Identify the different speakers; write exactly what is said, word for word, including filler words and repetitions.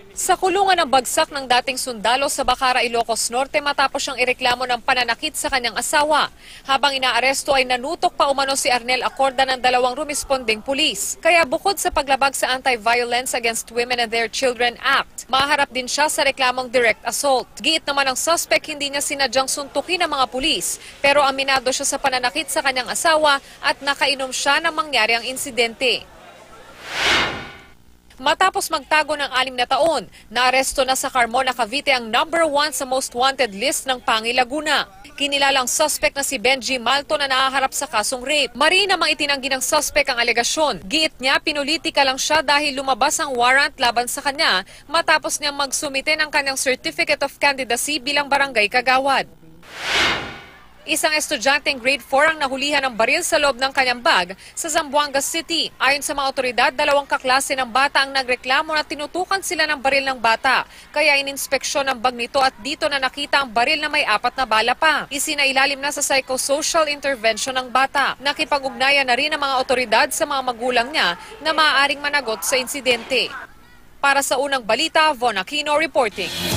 Speaker 1: Sa kulungan ng bagsak ng dating sundalo sa Bacara, Ilocos Norte matapos siyang ireklamo ng pananakit sa kanyang asawa. Habang inaaresto ay nanutok pa umano si Arnel Acorda ng dalawang rumisponding pulis. Kaya bukod sa paglabag sa Anti-Violence Against Women and Their Children Act, maharap din siya sa reklamong direct assault. Giit naman ng suspect hindi niya sinadyang suntukin ng mga pulis, pero aminado siya sa pananakit sa kanyang asawa at nakainom siya ng mangyaring insidente. Matapos magtago ng anim na taon, naaresto na sa Carmona, Cavite ang number one sa most wanted list ng Pangi, Laguna. Kinilalang suspect na si Benji Malto na nahaharap sa kasong rape. Mari namang itinanggi ng suspect ang alegasyon. Giit niya, pinulitika lang siya dahil lumabas ang warrant laban sa kanya matapos niyang magsumite ng kanyang Certificate of Candidacy bilang barangay kagawad. Isang estudyanteng grade four ang nahulihan ng baril sa loob ng kanyang bag sa Zamboanga City. Ayon sa mga otoridad, dalawang kaklase ng bata ang nagreklamo na tinutukan sila ng baril ng bata. Kaya ininspeksyon ang bag nito at dito na nakita ang baril na may apat na bala pa. Isinailalim na sa psychosocial intervention ng bata. Nakipag-ugnayan na rin ang mga otoridad sa mga magulang niya na maaaring managot sa insidente. Para sa unang balita, Von Aquino reporting.